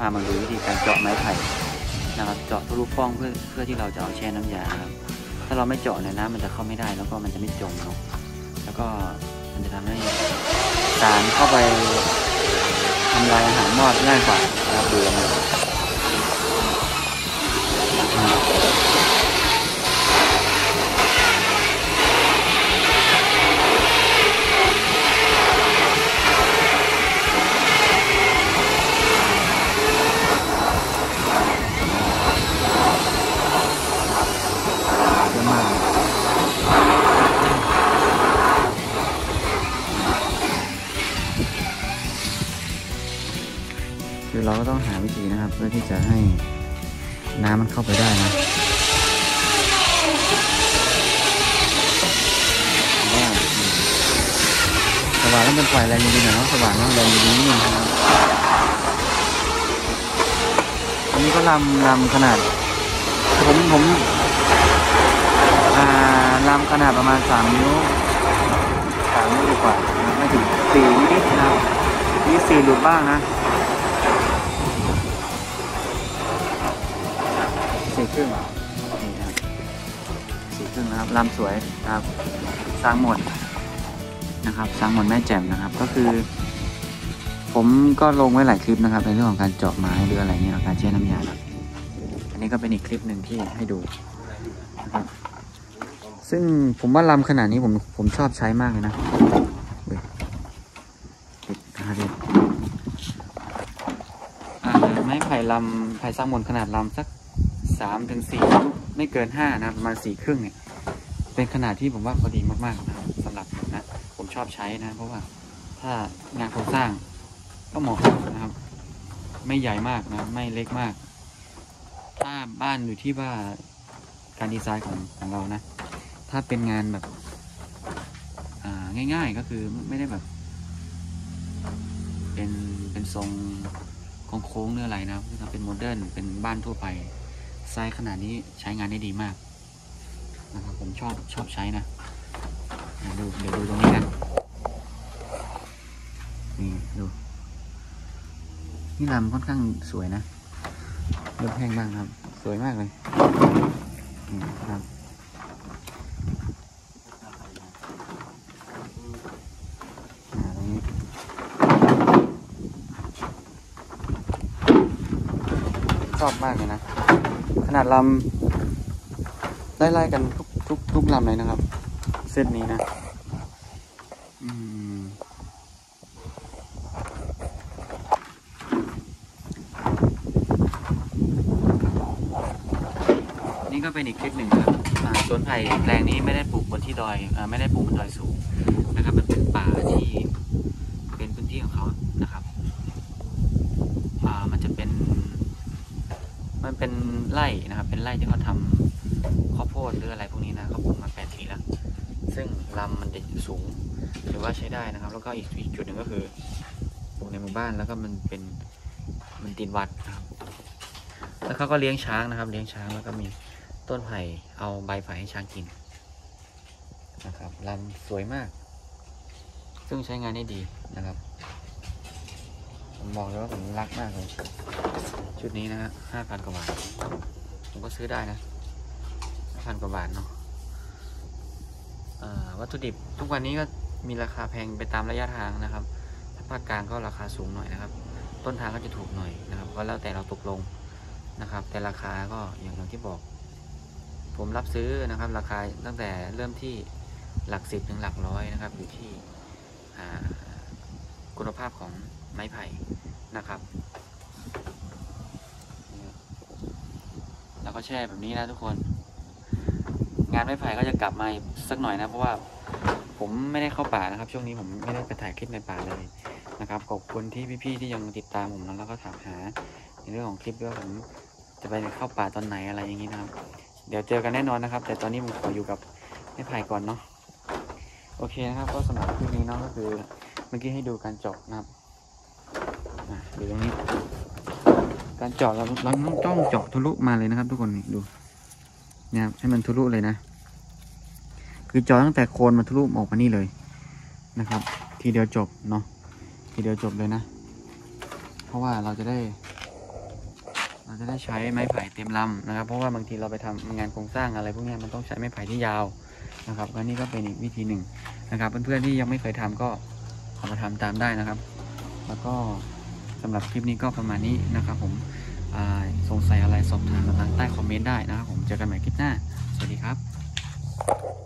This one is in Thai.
ามาดูวิธีการเจาะไม้ไผ่นะครับเจาะทะลุป้องเพื่อที่เราจะเอาแช่น้ำยาครับถ้าเราไม่เจาะเนี่ยน้ำมันจะเข้าไม่ได้แล้วก็มันจะไม่จมเนาะแล้วก็มันจะทำให้สารเข้าไปทำลายอาหารมอดง่ายกว่านะครับดูนะคือเราก็ต้องหาวิธีนะครับเพื่อที่จะให้น้ำมันเข้าไปได้นะว่าสว่านแล้วเป็นไฟแรงดีๆหน่อยเนาะสว่านแล้วแรงดีๆนี่นะครับอันนี้ก็ลำขนาดผมลำขนาดประมาณ3 นิ้วดีกว่าไม่ถึง4 นิดนะครับนี่4หลุดบ้างนะ4 ครึ่งนี่ครับ4 ครึ่งนะครับลำสวยนะครับสร้างหมดนะครับสร้างหมดแม่แจ่มนะครับก็คือผมก็ลงไว้หลายคลิปนะครับในเรื่องของการเจาะไม้หรืออะไรเงี้ยการแช่น้ำยาอันนี้ก็เป็นอีกคลิปหนึ่งที่ให้ดูนะครับซึ่งผมว่าลำขนาดนี้ผมชอบใช้มากเลยนะติดนะครับไม้ไผ่ลำไผ่สร้างหมดขนาดลำสัก3 ถึง 4ไม่เกิน5นะประมาณ4 ครึ่งเนี่ยเป็นขนาดที่ผมว่าพอดีมากๆนะครับสำหรับผมนะผมชอบใช้นะเพราะว่าถ้างานโครงสร้างก็เหมาะนะครับไม่ใหญ่มากนะไม่เล็กมากถ้าบ้านอยู่ที่ว่าการดีไซน์ของเรานะถ้าเป็นงานแบบง่ายๆก็คือไม่ได้แบบเป็นทรงโค้งๆหรืออะไรนะถ้าเป็นโมเดิร์นเป็นบ้านทั่วไปไซส์ขนาดนี้ใช้งานได้ดีมากนะครับผมชอบใช้นะเดี๋ยวดูตรงนี้กันนี่ดูนี่ลำค่อนข้างสวยนะเริ่มแห้งบ้างครับสวยมากเลยนี่ครับชอบมากเลยนะขนาดลำไล่ๆกันทุกลำเลยนะครับเซตนี้นะนี่ก็เป็นอีกคลิปหนึ่งครับสวนไผ่แปลงนี้ไม่ได้ปลูกบนที่ดอยไม่ได้ปลูกบนดอยสูงนะครับมันเป็นป่าที่เป็นพื้นที่ของเขานะครับมันเป็นไร่นะครับเป็นไร่ที่เขาทำข้าวโพดหรืออะไรพวกนี้นะเขาปลูกมา8 ปีแล้วซึ่งลำมันจะสูงถือว่าใช้ได้นะครับแล้วก็อีกจุดหนึ่งก็คือปลูกในหมู่บ้านแล้วก็มันติดวัดนะครับแล้วเขาก็เลี้ยงช้างนะครับเลี้ยงช้างแล้วก็มีต้นไผ่เอาใบไผ่ให้ช้างกินนะครับลำสวยมากซึ่งใช้งานได้ดีนะครับผมบอกเลยว่าผมรักมากเลยชุดนี้นะฮะ5,000 กว่าบาทผมก็ซื้อได้นะ5,000 กว่าบาทเนาะวัตถุดิบทุกวันนี้ก็มีราคาแพงไปตามระยะทางนะครับถ้าภาคกลางก็ราคาสูงหน่อยนะครับต้นทางก็จะถูกหน่อยนะครับก็แล้วแต่เราตกลงนะครับแต่ราคาก็อย่างที่บอกผมรับซื้อนะครับราคาตั้งแต่เริ่มที่หลัก10 ถึงหลักร้อยนะครับอยู่ที่คุณภาพของไม้ไผ่นะครับแล้วก็แช่แบบนี้นะทุกคนงานไม้ไผ่ก็จะกลับมาสักหน่อยนะเพราะว่าผมไม่ได้เข้าป่านะครับช่วงนี้ผมไม่ได้ไปถ่ายคลิปในป่าเลยนะครับขอบคุณที่พี่ๆที่ยังติดตามผมนะแล้วก็ถามหาในเรื่องของคลิปด้วยผมจะไปเข้าป่าตอนไหนอะไรอย่างนี้นะครับเดี๋ยวเจอกันแน่นอนนะครับแต่ตอนนี้ผมขออยู่กับไม้ไผ่ก่อนเนาะโอเคนะครับก็สำหรับคลิปนี้เนาะก็คือเมื่อกี้ให้ดูการเจาะนะครับดูตรงนี้การเจาะเราต้องเจาะทะลุมาเลยนะครับทุกคนดูเนี่ยให้มันทะลุเลยนะคือเจาะตั้งแต่โคนมาทะลุออกมานี่เลยนะครับทีเดียวจบเนาะทีเดียวจบเลยนะเพราะว่าเราจะได้เราจะได้ใช้ไม้ไผ่เต็มลำนะครับเพราะว่าบางทีเราไปทำงานโครงสร้างอะไรพวกนี้มันต้องใช้ไม้ไผ่ที่ยาวนะครับก็นี่ก็เป็นอีกวิธีหนึ่งนะครับเพื่อนๆที่ยังไม่เคยทำก็เอามาทำตามได้นะครับแล้วก็สำหรับคลิปนี้ก็ประมาณนี้นะครับผมสงสัยอะไรสอบถามมาทางใต้คอมเมนต์ได้นะครับผมเจอกันใหม่คลิปหน้าสวัสดีครับ